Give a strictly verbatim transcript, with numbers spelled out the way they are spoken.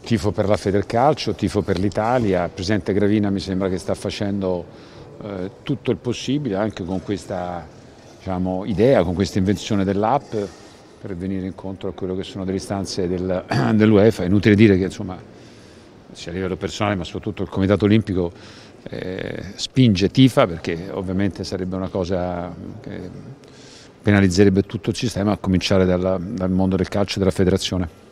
tifo per la Federcalcio, tifo per l'Italia. Il presidente Gravina mi sembra che sta facendo eh, tutto il possibile anche con questa, diciamo, idea, con questa invenzione dell'app per venire incontro a quello che sono delle istanze del, dell'UEFA. È inutile dire che insomma, sia a livello personale ma soprattutto il Comitato Olimpico eh, spinge, tifa, perché ovviamente sarebbe una cosa che penalizzerebbe tutto il sistema, a cominciare dalla, dal mondo del calcio e della federazione.